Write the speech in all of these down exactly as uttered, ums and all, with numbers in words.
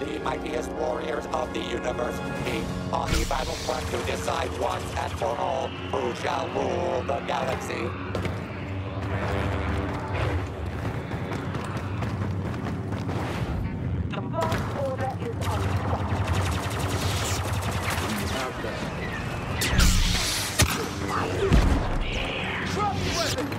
The mightiest warriors of the universe meet on the battlefront to decide once and for all who shall rule the galaxy. The First Order is unstoppable. Drop the weapon!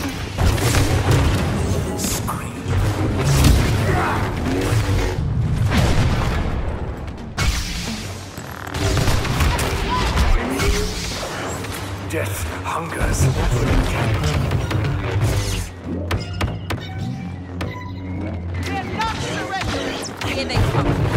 Death hungers. They're not surrendering! Here they come.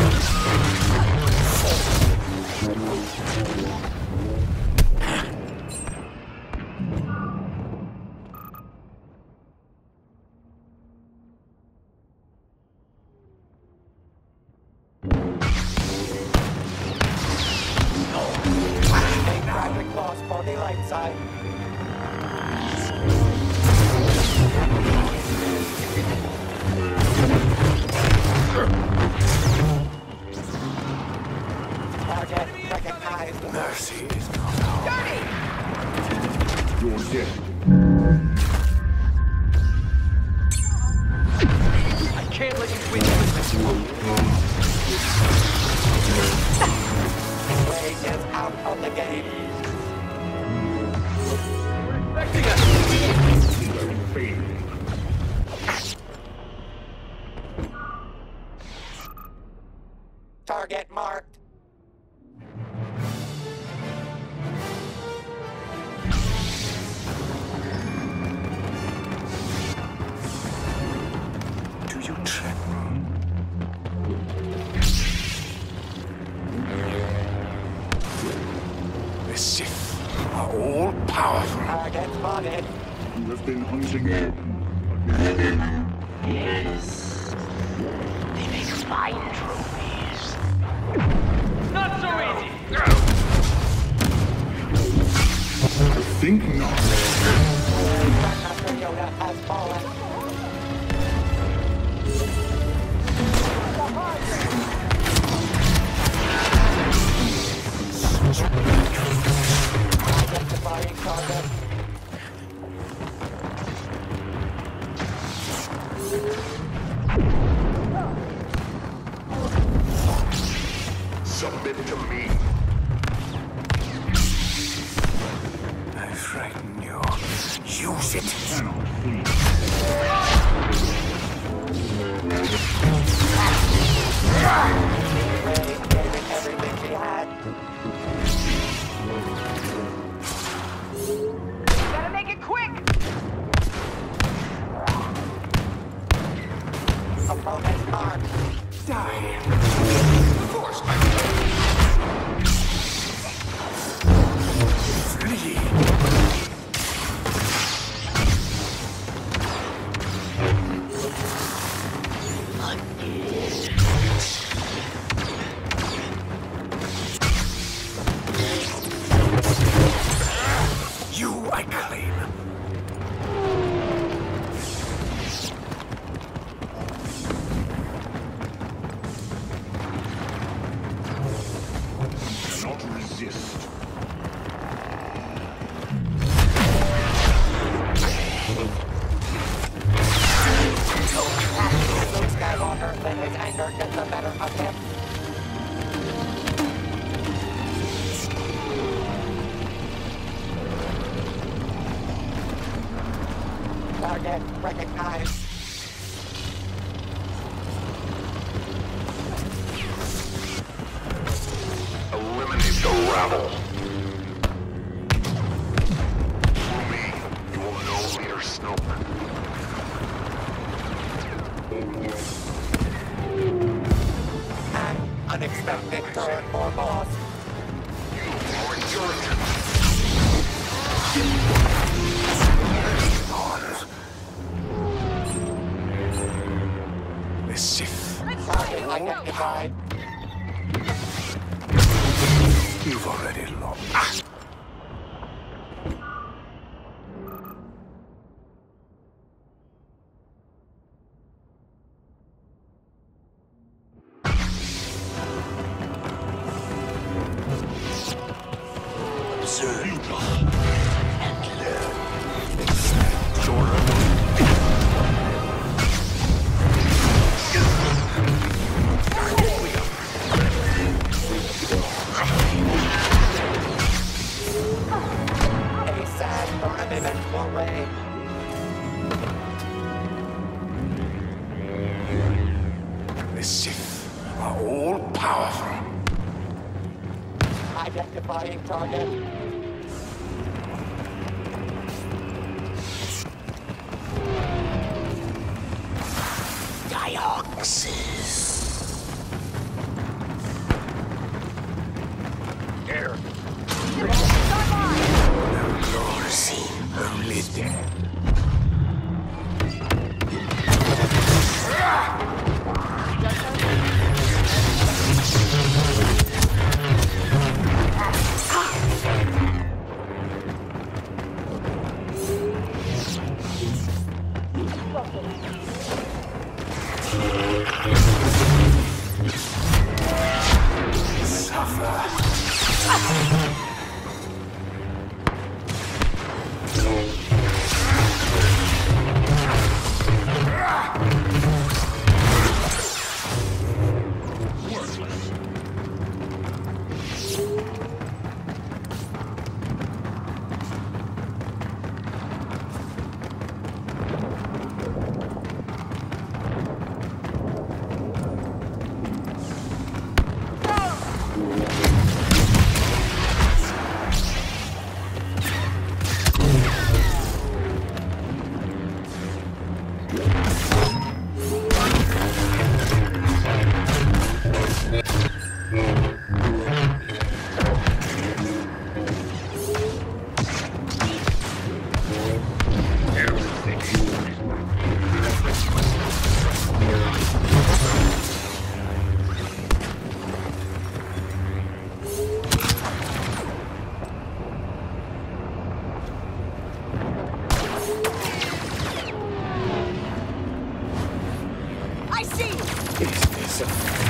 Take tragic loss for the light side. Target recognized. Mercy is not ours. You're dead. I can't let you win this. Ray is out of the game. Expecting us. Target marked. Do you tremble? The Sith are all powerful. Target spotted. You have been hunting me. Yes. They make fine trophies. Not so easy. I think not. Grandmaster Yoda has fallen. Identifying target. Submit to me. I frighten you. Use it. Cannot flee. Ray gave it everything she had. Gotta make it quick! Opponent marked. Die. Flee. You I claim. Cannot resist. Luke Skywalker let his anger get the better of him. Target recognized. Eliminate the rabble. Through me, you will know Leader Snoke. An unexpected turn for boss. You are intelligent. The Sith. Target identified. You've already lost. Ah! are all powerful. Identifying target. Dioxys. Here. Glory. Only dead. I see you! Is this a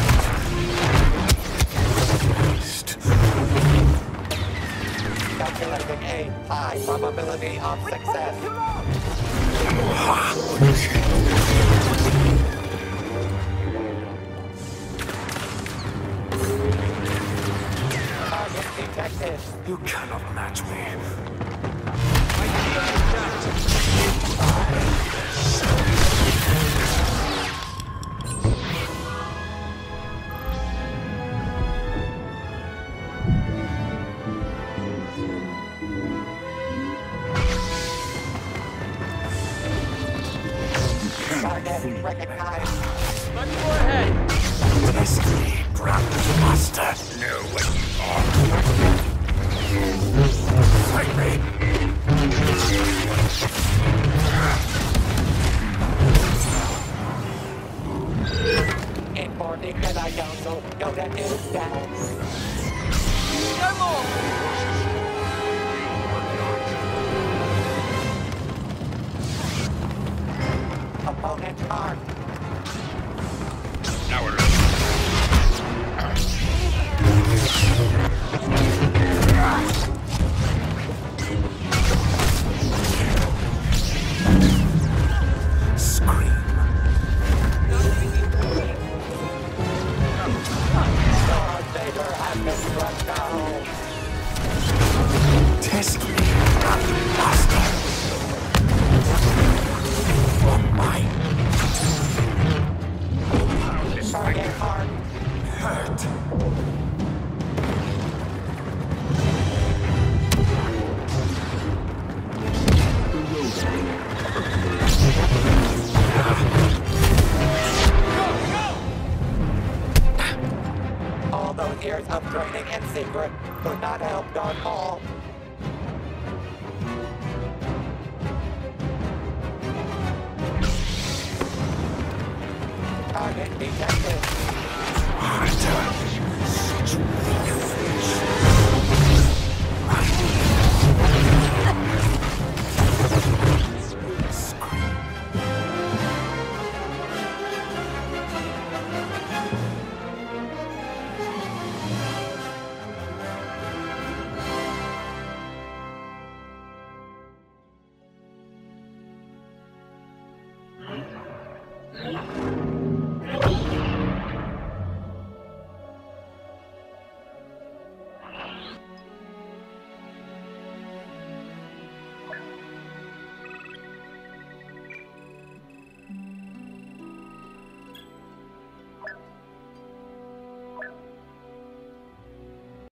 beast? Calculating a high probability of success. Target detected. You cannot match me. Target recognized. Much more ahead! Destiny, Brandon Master. Know what you are. Fight me. Informing Jedi Council, Yoda is down. No more! Opponent armed. Now we're Scream. Darth Vader has been struck down. Test me, Brandon Master. For mine. Target armed. Hurt. All those years of training in secret could not help Darth Maul. Target detected.